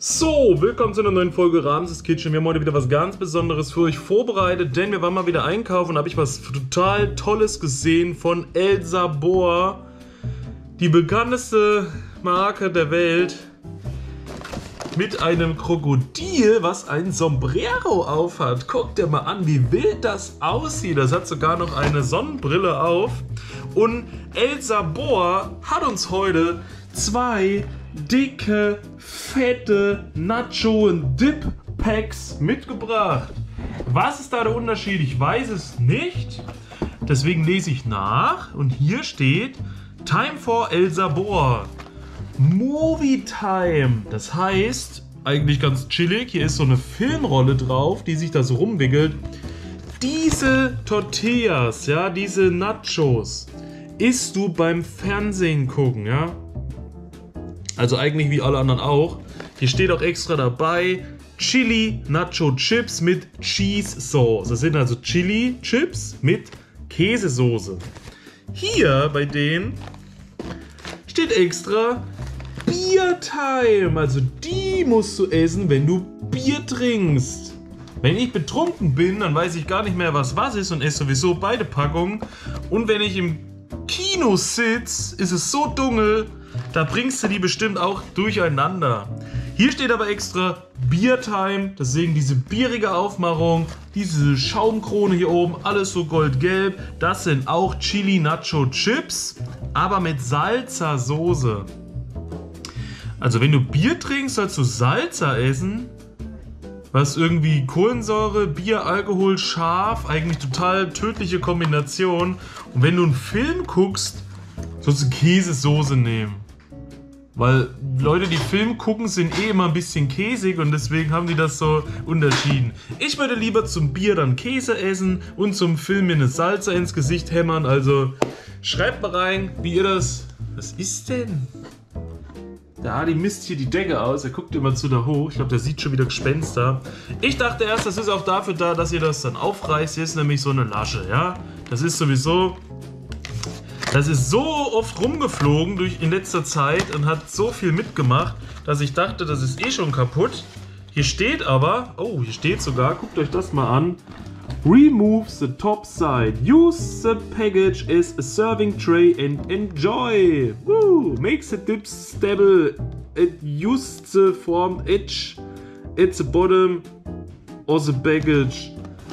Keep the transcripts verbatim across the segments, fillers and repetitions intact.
So, willkommen zu einer neuen Folge Ramses Kitchen. Wir haben heute wieder was ganz Besonderes für euch vorbereitet, denn wir waren mal wieder einkaufen und habe ich was total Tolles gesehen von El Sabor, die bekannteste Marke der Welt, mit einem Krokodil, was ein Sombrero aufhat. Guckt dir mal an, wie wild das aussieht. Das hat sogar noch eine Sonnenbrille auf. Und El Sabor hat uns heute zwei dicke, fette Nacho- und Dip-Packs mitgebracht. Was ist da der Unterschied? Ich weiß es nicht. Deswegen lese ich nach. Und hier steht Time for El Sabor. Movie Time. Das heißt, eigentlich ganz chillig. Hier ist so eine Filmrolle drauf, die sich da so rumwickelt. Diese Tortillas, ja, diese Nachos, isst du beim Fernsehen gucken, ja. Also eigentlich wie alle anderen auch. Hier steht auch extra dabei Chili Nacho Chips mit Cheese Sauce. Das sind also Chili Chips mit Käsesoße. Hier bei denen steht extra Beer Time. Also die musst du essen, wenn du Bier trinkst. Wenn ich betrunken bin, dann weiß ich gar nicht mehr, was was ist und esse sowieso beide Packungen. Und wenn ich im Kino sitze, ist es so dunkel, da bringst du die bestimmt auch durcheinander. Hier steht aber extra Beer Time, deswegen diese bierige Aufmachung, diese Schaumkrone hier oben, alles so goldgelb. Das sind auch Chili Nacho Chips, aber mit Salsa-Soße. Also wenn du Bier trinkst, sollst du Salsa essen, was irgendwie Kohlensäure, Bier, Alkohol, scharf, eigentlich total tödliche Kombination. Und wenn du einen Film guckst, sollst du Käsesoße nehmen. Weil Leute, die Film gucken, sind eh immer ein bisschen käsig und deswegen haben die das so unterschieden. Ich würde lieber zum Bier dann Käse essen und zum Film mir eine Salsa ins Gesicht hämmern. Also schreibt mal rein, wie ihr das... Was ist denn? Der Adi misst hier die Decke aus, er guckt immer zu da hoch. Ich glaube, der sieht schon wieder Gespenster. Ich dachte erst, das ist auch dafür da, dass ihr das dann aufreißt. Hier ist nämlich so eine Lasche, ja? Das ist sowieso... Das ist so oft rumgeflogen durch in letzter Zeit und hat so viel mitgemacht, dass ich dachte, das ist eh schon kaputt. Hier steht aber, oh, hier steht sogar, guckt euch das mal an. Remove the top side. Use the package as a serving tray and enjoy. Woo! Makes the dip stable and use the formed edge at the bottom of the package.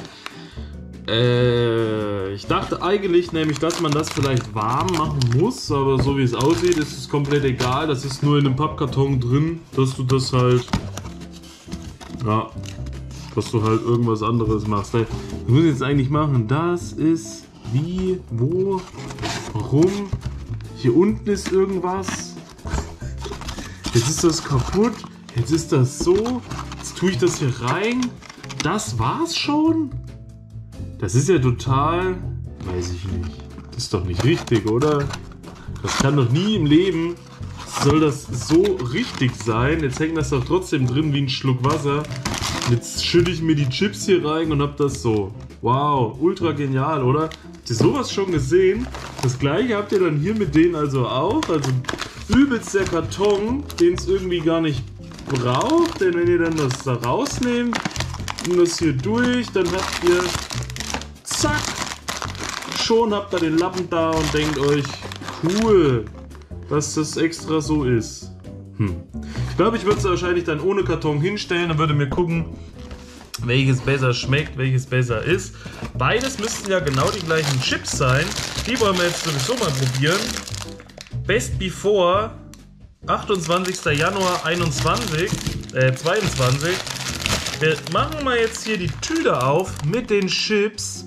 Äh, ich dachte eigentlich nämlich, dass man das vielleicht warm machen muss, aber so wie es aussieht, ist es komplett egal. Das ist nur in einem Pappkarton drin, dass du das halt, ja, dass du halt irgendwas anderes machst. Was muss ich jetzt eigentlich machen? Das ist wie, wo, warum? Hier unten ist irgendwas. Jetzt ist das kaputt. Jetzt ist das so. Jetzt tue ich das hier rein. Das war's schon? Das ist ja total, weiß ich nicht, das ist doch nicht richtig, oder? Das kann doch nie im Leben, soll das so richtig sein? Jetzt hängt das doch trotzdem drin wie ein Schluck Wasser. Jetzt schütte ich mir die Chips hier rein und hab das so. Wow, ultra genial, oder? Habt ihr sowas schon gesehen? Das gleiche habt ihr dann hier mit denen also auch. Also übelst der Karton, den es irgendwie gar nicht braucht. Denn wenn ihr dann das da rausnehmt und das hier durch, dann habt ihr... Zack! Schon habt ihr den Lappen da und denkt euch, cool, dass das extra so ist. Hm. Ich glaube, ich würde es wahrscheinlich dann ohne Karton hinstellen und würde mir gucken, welches besser schmeckt, welches besser ist. Beides müssten ja genau die gleichen Chips sein. Die wollen wir jetzt sowieso mal probieren. Best Before, achtundzwanzigster Januar einundzwanzig, äh, zweiundzwanzig. Wir machen mal jetzt hier die Tüte auf mit den Chips.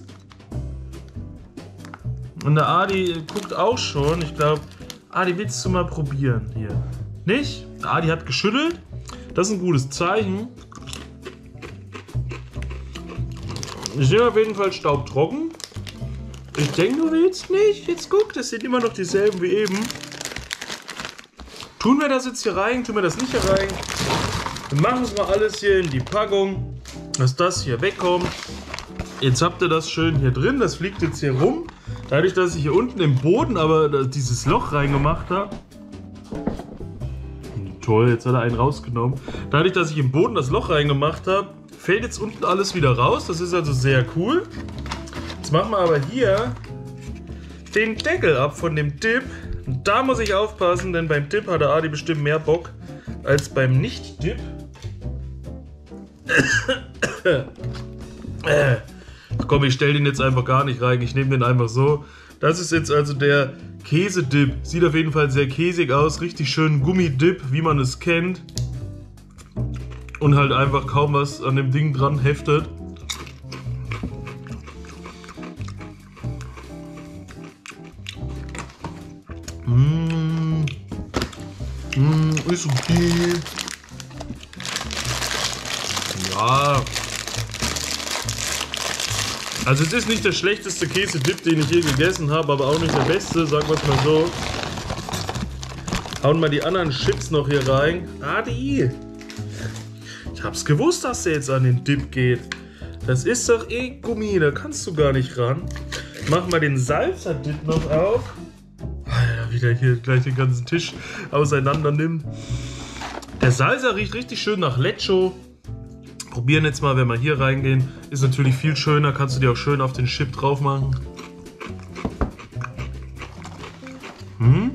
Und der Adi guckt auch schon. Ich glaube, Adi, willst du mal probieren hier? Nicht? Der Adi hat geschüttelt. Das ist ein gutes Zeichen. Ich sehe auf jeden Fall staubtrocken. Ich denke, du willst nicht. Jetzt guck, das sind immer noch dieselben wie eben. Tun wir das jetzt hier rein? Tun wir das nicht hier rein? Wir machen es mal alles hier in die Packung, dass das hier wegkommt. Jetzt habt ihr das schön hier drin. Das fliegt jetzt hier rum. Dadurch, dass ich hier unten im Boden aber dieses Loch reingemacht habe, Toll, jetzt hat er einen rausgenommen. Dadurch, dass ich im Boden das Loch reingemacht habe, fällt jetzt unten alles wieder raus. Das ist also sehr cool. Jetzt machen wir aber hier den Deckel ab von dem Dip. Und da muss ich aufpassen, denn beim Dip hat der Adi bestimmt mehr Bock als beim Nicht-Dip. Komm, ich stelle den jetzt einfach gar nicht rein. Ich nehme den einfach so. Das ist jetzt also der Käsedip. Sieht auf jeden Fall sehr käsig aus. Richtig schön Gummidip, wie man es kennt. Und halt einfach kaum was an dem Ding dran heftet. Mmh. Mmh, ist okay. Ja. Also es ist nicht der schlechteste Käsedip, den ich je gegessen habe, aber auch nicht der beste, sagen wir es mal so. Hauen mal die anderen Chips noch hier rein. Adi! Ich hab's gewusst, dass der jetzt an den Dip geht. Das ist doch eh Gummi, da kannst du gar nicht ran. Mach mal den Salsa-Dip noch auf. Alter, wie der hier gleich den ganzen Tisch auseinander nimmt. Der Salsa riecht richtig schön nach Lecho. Probieren jetzt mal, wenn wir hier reingehen. Ist natürlich viel schöner, kannst du dir auch schön auf den Chip drauf machen. Hm?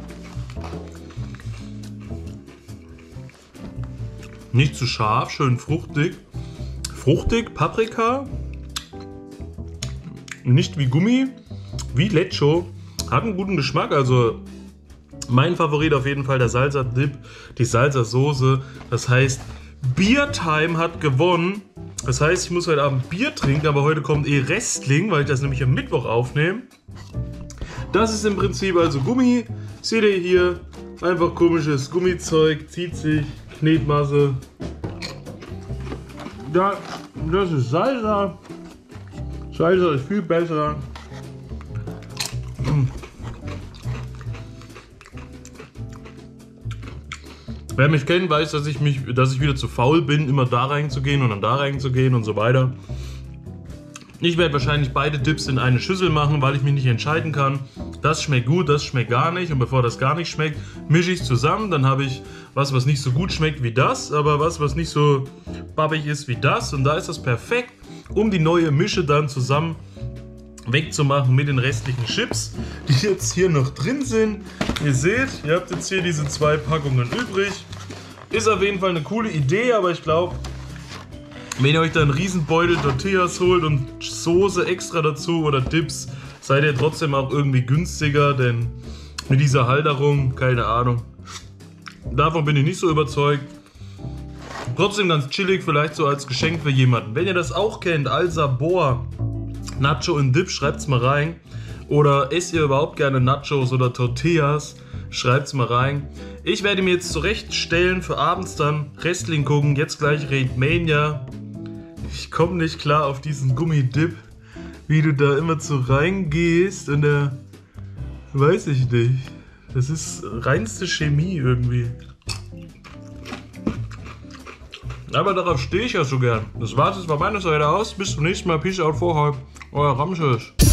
Nicht zu scharf, schön fruchtig. Fruchtig, Paprika. Nicht wie Gummi, wie Lecho. Hat einen guten Geschmack, also mein Favorit auf jeden Fall der Salsa-Dip, die Salsa-Soße. Das heißt, Biertime hat gewonnen. Das heißt, ich muss heute Abend Bier trinken, aber heute kommt eh Wrestling, weil ich das nämlich am Mittwoch aufnehme. Das ist im Prinzip also Gummi. Seht ihr hier? Einfach komisches Gummizeug, zieht sich, Knetmasse. Ja, das ist Salsa. Salsa ist viel besser. Mm. Wer mich kennt, weiß, dass ich, mich, dass ich wieder zu faul bin, immer da reinzugehen und dann da reinzugehen und so weiter. Ich werde wahrscheinlich beide Dips in eine Schüssel machen, weil ich mich nicht entscheiden kann. Das schmeckt gut, das schmeckt gar nicht. Und bevor das gar nicht schmeckt, mische ich es zusammen. Dann habe ich was, was nicht so gut schmeckt wie das, aber was, was nicht so babbig ist wie das. Und da ist das perfekt, um die neue Mische dann zusammen wegzumachen mit den restlichen Chips, die jetzt hier noch drin sind. Ihr seht, ihr habt jetzt hier diese zwei Packungen übrig. Ist auf jeden Fall eine coole Idee, aber ich glaube, wenn ihr euch da einen Riesenbeutel Tortillas holt und Soße extra dazu oder Dips, seid ihr trotzdem auch irgendwie günstiger, denn mit dieser Halterung, keine Ahnung, davon bin ich nicht so überzeugt. Trotzdem ganz chillig, vielleicht so als Geschenk für jemanden. Wenn ihr das auch kennt, Al-Sabor, Nacho und Dip, schreibt es mal rein. Oder esst ihr überhaupt gerne Nachos oder Tortillas? Schreibt es mal rein. Ich werde mir jetzt zurechtstellen für abends dann Wrestling gucken. Jetzt gleich Raidmania. Ich komme nicht klar auf diesen Gummidip, wie du da immer zu reingehst und der, weiß ich nicht. Das ist reinste Chemie irgendwie. Aber darauf stehe ich ja so gern. Das war's jetzt von meiner Seite aus. Bis zum nächsten Mal. Peace out, vorhalb. Euer Ramses.